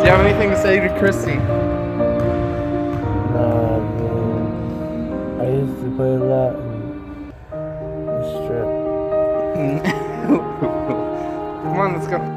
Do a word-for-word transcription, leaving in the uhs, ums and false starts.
you have anything to say to Christy? Nah, man. I used to play a lot and strip. Come on, let's go.